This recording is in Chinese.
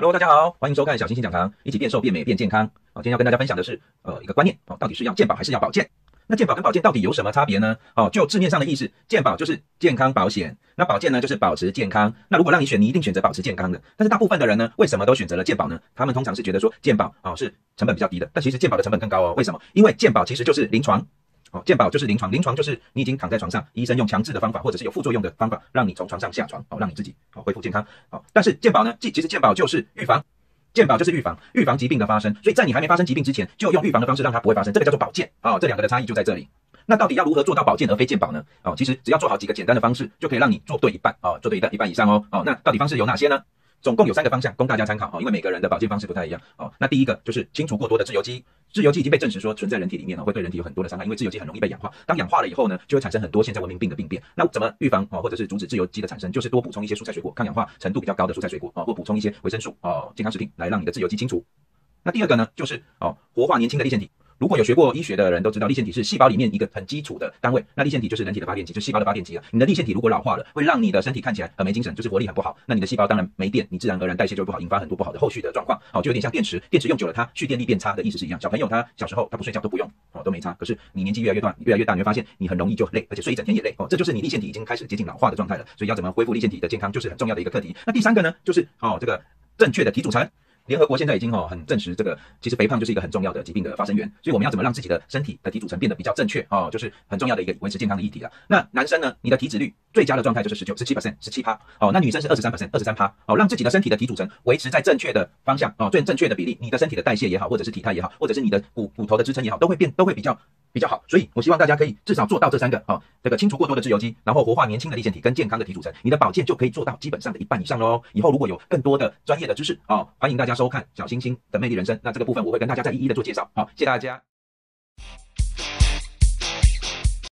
Hello，大家好，欢迎收看小星星讲堂，一起变瘦、变美、变健康。今天要跟大家分享的是一个观念到底是要健保还是要保健？那健保跟保健到底有什么差别呢？就字面上的意思，健保就是健康保险，那保健呢就是保持健康。那如果让你选，你一定选择保持健康的。但是大部分的人呢，为什么都选择了健保呢？他们通常是觉得说健保是成本比较低的，但其实健保的成本更高哦。为什么？因为健保其实就是临床。健保就是临床，临床就是你已经躺在床上，医生用强制的方法或者是有副作用的方法，让你从床上下床，让你自己恢复健康。但是健保呢，其实健保就是预防。健保就是预防疾病的发生，所以在你还没发生疾病之前，就用预防的方式让它不会发生，这个叫做保健这两个的差异就在这里。那到底要如何做到保健而非健保呢？其实只要做好几个简单的方式，就可以让你做对一半做对一半以上哦。那到底方式有哪些呢？总共有3个方向供大家参考因为每个人的保健方式不太一样那第一个就是清除过多的自由基，自由基已经被证实说存在人体里面会对人体有很多的伤害，因为自由基很容易被氧化，当氧化了以后呢，就会产生很多现在文明病的病变。那怎么预防或者是阻止自由基的产生？就是多补充一些蔬菜水果，抗氧化程度比较高的蔬菜水果或补充一些维生素健康食品来让你的自由基清除。那第二个呢，就是活化年轻的粒线体。如果有学过医学的人都知道，粒线体是细胞里面一个很基础的单位。那粒线体就是人体的发电机，就是细胞的发电机你的粒线体如果老化了，会让你的身体看起来很没精神，就是活力很不好。那你的细胞当然没电，你自然而然代谢就会不好，引发很多不好的后续的状况就有点像电池用久了它蓄电力变差的意思是一样。小朋友他小时候他不睡觉都不用都没差，可是你年纪越来越大，你会发现你很容易就累，而且睡一整天也累这就是你粒线体已经开始接近老化的状态了。所以要怎么恢复粒线体的健康，就是很重要的一个课题。那第3个呢，就是这个正确的体组成。联合国现在已经很证实，这个其实肥胖就是一个很重要的疾病的发生源，所以我们要怎么让自己的身体的体组成变得比较正确就是很重要的一个维持健康的议题了。那男生呢，你的体脂率最佳的状态就是17%，那女生是23%，让自己的身体的体组成维持在正确的方向最正确的比例，你的身体的代谢也好，或者是体态也好，或者是你的骨头的支撑也好，都会比较好。所以我希望大家可以至少做到这3个这个清除过多的自由基，然后活化年轻的粒线体跟健康的体组成，你的保健就可以做到基本上的一半以上咯。以后如果有更多的专业的知识欢迎大家收看小星星的魅力人生，那这个部分我会跟大家再一一的做介绍。谢谢大家。